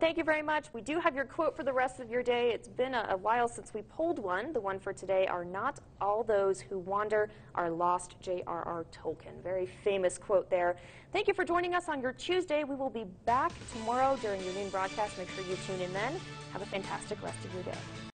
Thank you very much. We do have your quote for the rest of your day. It's been a while since we pulled one. The one for today are "Not all those who wander are lost." J.R.R. Tolkien. Very famous quote there. Thank you for joining us on your Tuesday. We will be back tomorrow during your noon broadcast. Make sure you tune in then. Have a fantastic rest of your day.